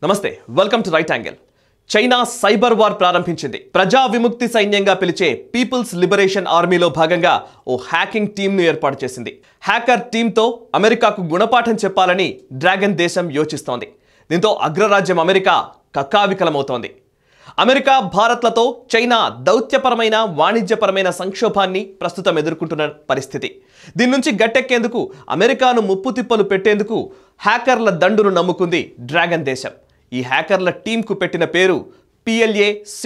నమస్తే, welcome to right angle. China cyber war ప్రారంభించింది. ప్రజా విముక్తి సైన్యంగా పిలిచే పీపుల్స్ లిబరేషన్ ఆర్మీలో భాగంగా ఓ హ్యాకింగ్ టీంను ఏర్పాటు చేసింది. హ్యాకర్ టీంతో అమెరికాకు గుణపాఠం చెప్పాలని డ్రాగన్ దేశం యోచిస్తోంది. దీంతో అగ్రరాజ్యం అమెరికా కక్కావికలమవుతోంది. అమెరికా, భారత్లతో చైనా దౌత్యపరమైన, వాణిజ్యపరమైన సంక్షోభాన్ని ప్రస్తుతం ఎదుర్కొంటున్న పరిస్థితి. దీని నుంచి గట్టెక్కేందుకు, అమెరికాను ముప్పుతిప్పలు పెట్టేందుకు హ్యాకర్ల దండును నమ్ముకుంది డ్రాగన్ దేశం. ఈ హ్యాకర్ల టీంకు పెట్టిన పేరు PLA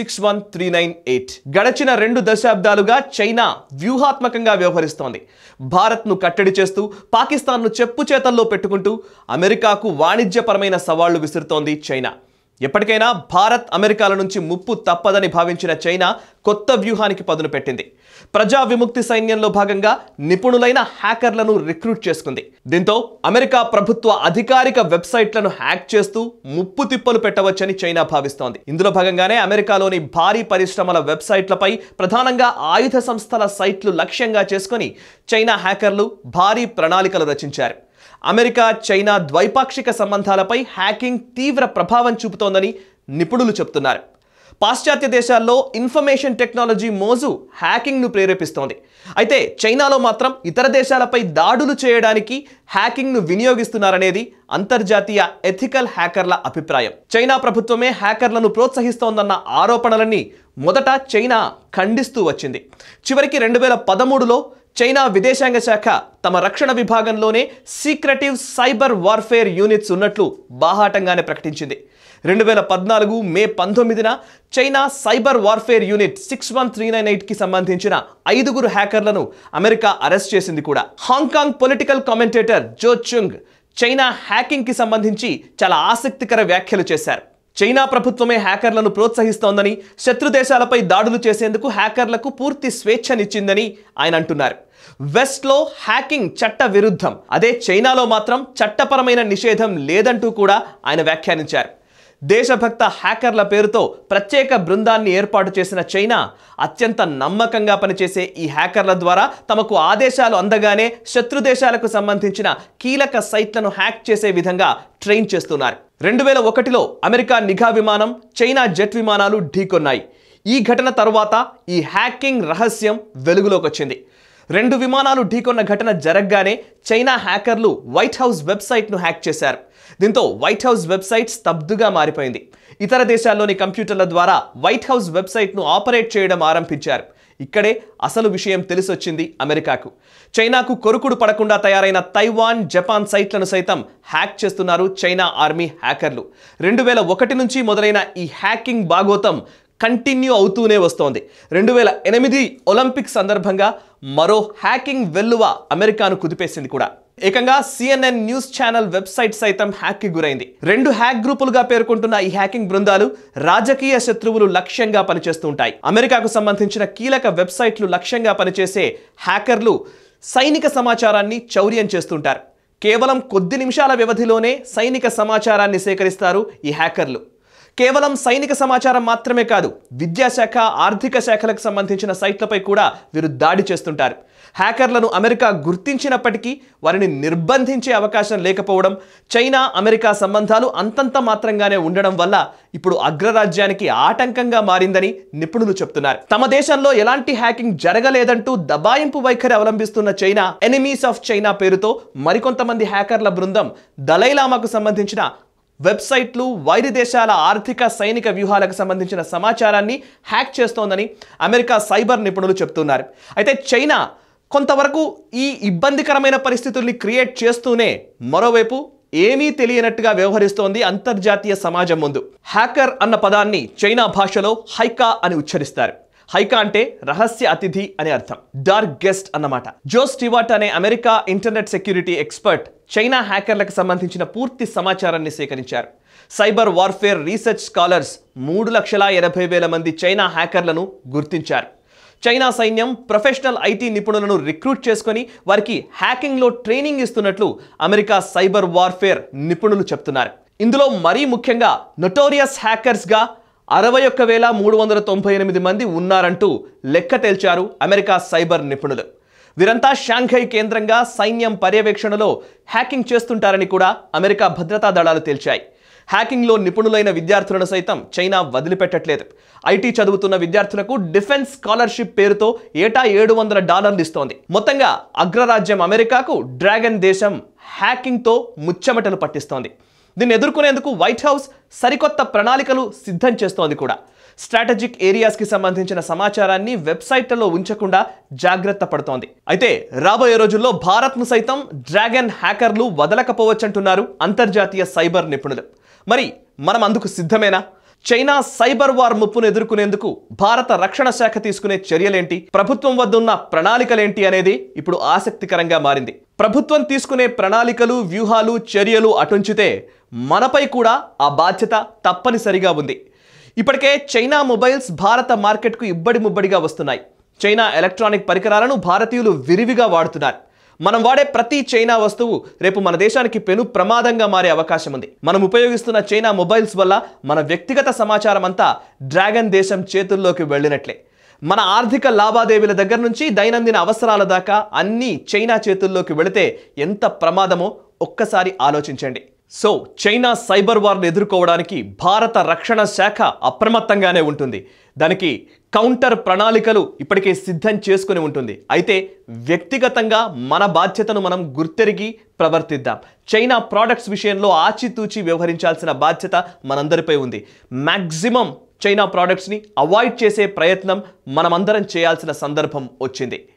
61398. గడచిన 2 దశాబ్దాలుగా చైనా వ్యూహాత్మకంగా వ్యవహరిస్తోంది. భారత్ను కట్టడి చేస్తూ, పాకిస్తాన్ను చెప్పు చేతల్లో పెట్టుకుంటూ అమెరికాకు వాణిజ్యపరమైన సవాళ్లు విసురుతోంది చైనా. ఎప్పటికైనా భారత్, అమెరికాల నుంచి ముప్పు తప్పదని భావించిన చైనా కొత్త వ్యూహానికి పదును పెట్టింది. ప్రజా విముక్తి సైన్యంలో భాగంగా నిపుణులైన హ్యాకర్లను రిక్రూట్ చేసుకుంది. దీంతో అమెరికా ప్రభుత్వ అధికారిక వెబ్సైట్లను హ్యాక్ చేస్తూ ముప్పు తిప్పలు పెట్టవచ్చని చైనా భావిస్తోంది. ఇందులో భాగంగానే అమెరికాలోని భారీ పరిశ్రమల వెబ్సైట్లపై, ప్రధానంగా ఆయుధ సంస్థల సైట్లు లక్ష్యంగా చేసుకుని చైనా హ్యాకర్లు భారీ ప్రణాళికలు రచించారు. అమెరికా, చైనా ద్వైపాక్షిక సంబంధాలపై హ్యాకింగ్ తీవ్ర ప్రభావం చూపుతోందని నిపుణులు చెబుతున్నారు. పాశ్చాత్య దేశాల్లో ఇన్ఫర్మేషన్ టెక్నాలజీ మోజు హ్యాకింగ్ను ప్రేరేపిస్తోంది. అయితే చైనాలో మాత్రం ఇతర దేశాలపై దాడులు చేయడానికి హ్యాకింగ్ను వినియోగిస్తున్నారనేది అంతర్జాతీయ ఎథికల్ హ్యాకర్ల అభిప్రాయం. చైనా ప్రభుత్వమే హ్యాకర్లను ప్రోత్సహిస్తోందన్న ఆరోపణలన్నీ మొదట చైనా ఖండిస్తూ వచ్చింది. చివరికి 2013లో చైనా విదేశాంగ శాఖ తమ రక్షణ విభాగంలోనే సీక్రెటివ్ సైబర్ వార్ఫేర్ యూనిట్స్ ఉన్నట్లు బాహాటంగానే ప్రకటించింది. 2014 మే 19న చైనా సైబర్ వార్ఫేర్ యూనిట్ 61398కి సంబంధించిన 5 హ్యాకర్లను అమెరికా అరెస్ట్ చేసింది కూడా. Hong Kong political commentator Joe Chung China హ్యాకింగ్కి సంబంధించి చాలా ఆసక్తికర వ్యాఖ్యలు చేశారు. చైనా ప్రభుత్వమే హ్యాకర్లను ప్రోత్సహిస్తోందని, శత్రు దేశాలపై దాడులు చేసేందుకు హ్యాకర్లకు పూర్తి స్వేచ్ఛనిచ్చిందని ఆయన అంటున్నారు. వెస్ట్లో హ్యాకింగ్ చట్ట విరుద్ధం, అదే చైనాలో మాత్రం చట్టపరమైన నిషేధం లేదంటూ కూడా ఆయన వ్యాఖ్యానించారు. దేశభక్త హ్యాకర్ల పేరుతో ప్రత్యేక బృందాన్ని ఏర్పాటు చేసిన చైనా అత్యంత నమ్మకంగా పనిచేసే ఈ హ్యాకర్ల ద్వారా తమకు ఆదేశాలు అందగానే శత్రు దేశాలకు సంబంధించిన కీలక సైట్లను హ్యాక్ చేసే విధంగా ట్రైన్ చేస్తున్నారు. 2001లో అమెరికా నిఘా విమానం, చైనా జెట్ విమానాలు ఢీకొన్నాయి. ఈ ఘటన తరువాత ఈ హ్యాకింగ్ రహస్యం వెలుగులోకి వచ్చింది. 2 విమానాలు ఢీకొన్న ఘటన జరగగానే చైనా హ్యాకర్లు వైట్ హౌస్ వెబ్సైట్ను హ్యాక్ చేశారు. దీంతో వైట్ హౌస్ వెబ్సైట్ స్తబ్దుగా మారిపోయింది. ఇతర దేశాల్లోని కంప్యూటర్ల ద్వారా వైట్ హౌస్ వెబ్సైట్ను ఆపరేట్ చేయడం ఆరంభించారు. ఇక్కడే అసలు విషయం తెలిసొచ్చింది అమెరికాకు. చైనాకు కొరుకుడు పడకుండా తయారైన తైవాన్, జపాన్ సైట్లను సైతం హ్యాక్ చేస్తున్నారు చైనా ఆర్మీ హ్యాకర్లు. 2001 నుంచి మొదలైన ఈ హ్యాకింగ్ బాగోతం కంటిన్యూ అవుతూనే వస్తోంది. 2008 ఒలింపిక్స్ సందర్భంగా మరో హ్యాకింగ్ వెల్లువ అమెరికాను కుదిపేసింది కూడా. ఏకంగా CNN న్యూస్ ఛానల్ వెబ్సైట్ సైతం హ్యాక్కి గురైంది. 2 హ్యాక్ గ్రూపులుగా పేర్కొంటున్న ఈ హ్యాకింగ్ బృందాలు రాజకీయ శత్రువులు లక్ష్యంగా పనిచేస్తూ ఉంటాయి. అమెరికాకు సంబంధించిన కీలక వెబ్సైట్లు లక్ష్యంగా పనిచేసే హ్యాకర్లు సైనిక సమాచారాన్ని చౌర్యం చేస్తుంటారు. కేవలం కొద్ది నిమిషాల వ్యవధిలోనే సైనిక సమాచారాన్ని సేకరిస్తారు ఈ హ్యాకర్లు. కేవలం సైనిక సమాచారం మాత్రమే కాదు, విద్యాశాఖ, ఆర్థిక శాఖలకు సంబంధించిన సైట్లపై కూడా వీరు దాడి చేస్తుంటారు. హ్యాకర్లను అమెరికా గుర్తించినప్పటికీ వారిని నిర్బంధించే అవకాశం లేకపోవడం, చైనా అమెరికా సంబంధాలు అంతంత మాత్రంగానే ఉండడం వల్ల ఇప్పుడు అగ్రరాజ్యానికి ఆటంకంగా మారిందని నిపుణులు చెప్తున్నారు. తమ దేశంలో ఎలాంటి హ్యాకింగ్ జరగలేదంటూ దబాయింపు వైఖరి అవలంబిస్తున్న చైనా ఎనిమీస్ ఆఫ్ చైనా పేరుతో మరికొంతమంది హ్యాకర్ల బృందం దలైలామాకు సంబంధించిన వెబ్సైట్లు, వైరి దేశాల ఆర్థిక, సైనిక వ్యూహాలకు సంబంధించిన సమాచారాన్ని హ్యాక్ చేస్తోందని అమెరికా సైబర్ నిపుణులు చెప్తున్నారు. అయితే చైనా కొంతవరకు ఈ ఇబ్బందికరమైన పరిస్థితుల్ని క్రియేట్ చేస్తూనే మరోవైపు ఏమీ తెలియనట్టుగా వ్యవహరిస్తోంది అంతర్జాతీయ సమాజం ముందు. హ్యాకర్ అన్న పదాన్ని చైనా భాషలో హైకా అని ఉచ్చరిస్తారు. హైకా అంటే రహస్య అతిథి అనే అర్థం, డార్క్ గెస్ట్ అన్నమాట. జో స్టీవర్ట్ అనే America internet security expert China హ్యాకర్లకు సంబంధించిన పూర్తి సమాచారాన్ని సేకరించారు. సైబర్ వార్ఫేర్ రీసెర్చ్ స్కాలర్స్ 3,80,000 మంది చైనా హ్యాకర్లను గుర్తించారు. చైనా సైన్యం ప్రొఫెషనల్ ఐటీ నిపుణులను రిక్రూట్ చేసుకొని వారికి హ్యాకింగ్లో ట్రైనింగ్ ఇస్తున్నట్లు అమెరికా సైబర్ వార్ఫేర్ నిపుణులు చెప్తున్నారు. ఇందులో మరీ ముఖ్యంగా నొటోరియస్ హ్యాకర్స్గా 61,398 మంది ఉన్నారంటూ లెక్క తేల్చారు అమెరికా సైబర్ నిపుణులు. వీరంతా షాంఘై కేంద్రంగా సైన్యం పర్యవేక్షణలో హ్యాకింగ్ చేస్తుంటారని కూడా అమెరికా భద్రతా దళాలు తేల్చాయి. హ్యాకింగ్లో నిపుణులైన విద్యార్థులను సైతం చైనా వదిలిపెట్టట్లేదు. ఐటీ చదువుతున్న విద్యార్థులకు డిఫెన్స్ స్కాలర్షిప్ పేరుతో ఏటా $700 ఇస్తోంది. మొత్తంగా అగ్రరాజ్యం అమెరికాకు డ్రాగన్ దేశం హ్యాకింగ్తో ముచ్చెమటలు పట్టిస్తోంది. దీన్ని ఎదుర్కొనేందుకు వైట్ హౌస్ సరికొత్త ప్రణాళికలు సిద్ధం చేస్తోంది కూడా. స్ట్రాటజిక్ ఏరియాస్కి సంబంధించిన సమాచారాన్ని వెబ్సైట్లలో ఉంచకుండా జాగ్రత్త పడుతోంది. అయితే రాబోయే రోజుల్లో భారత్ను సైతం డ్రాగన్ హ్యాకర్లు వదలకపోవచ్చంటున్నారు అంతర్జాతీయ సైబర్ నిపుణులు. మరి మనం అందుకు సిద్ధమేనా? చైనా సైబర్ వార్ ముప్పును ఎదుర్కొనేందుకు భారత రక్షణ శాఖ తీసుకునే చర్యలేంటి, ప్రభుత్వం వద్ద ఉన్న ప్రణాళికలేంటి అనేది ఇప్పుడు ఆసక్తికరంగా మారింది. ప్రభుత్వం తీసుకునే ప్రణాళికలు, వ్యూహాలు, చర్యలు అటుంచితే మనపై కూడా ఆ బాధ్యత తప్పనిసరిగా ఉంది. ఇప్పటికే చైనా మొబైల్స్ భారత మార్కెట్కు ఇబ్బడి ముబ్బడిగా వస్తున్నాయి. చైనా ఎలక్ట్రానిక్ పరికరాలను భారతీయులు విరివిగా వాడుతున్నారు. మనం వాడే ప్రతి చైనా వస్తువు రేపు మన దేశానికి పెను ప్రమాదంగా మారే అవకాశం ఉంది. మనం ఉపయోగిస్తున్న చైనా మొబైల్స్ వల్ల మన వ్యక్తిగత సమాచారం అంతా డ్రాగన్ దేశం చేతుల్లోకి వెళ్ళినట్లే. మన ఆర్థిక లావాదేవీల దగ్గర నుంచి దైనందిన అవసరాల దాకా అన్నీ చైనా చేతుల్లోకి వెళితే ఎంత ప్రమాదమో ఒక్కసారి ఆలోచించండి. సో చైనా సైబర్ వార్ను ఎదుర్కోవడానికి భారత రక్షణ శాఖ అప్రమత్తంగానే ఉంటుంది. దానికి కౌంటర్ ప్రణాళికలు ఇప్పటికే సిద్ధం చేసుకుని ఉంటుంది. అయితే వ్యక్తిగతంగా మన బాధ్యతను మనం గుర్తెరిగి ప్రవర్తిద్దాం. చైనా ప్రోడక్ట్స్ విషయంలో ఆచితూచి వ్యవహరించాల్సిన బాధ్యత మనందరిపై ఉంది. మ్యాక్సిమం చైనా ప్రోడక్ట్స్ని అవాయిడ్ చేసే ప్రయత్నం మనమందరం చేయాల్సిన సందర్భం వచ్చింది.